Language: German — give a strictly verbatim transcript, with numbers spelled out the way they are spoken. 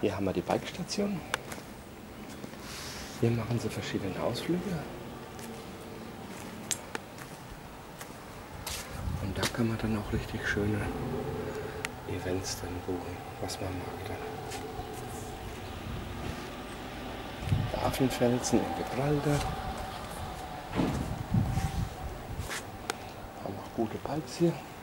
Hier haben wir die Bikestation. Hier machen sie verschiedene Ausflüge. Und da kann man dann auch richtig schöne Events dann buchen, was man mag dann. Der Affenfelsen in Gibraltar. Haben auch gute Bikes hier.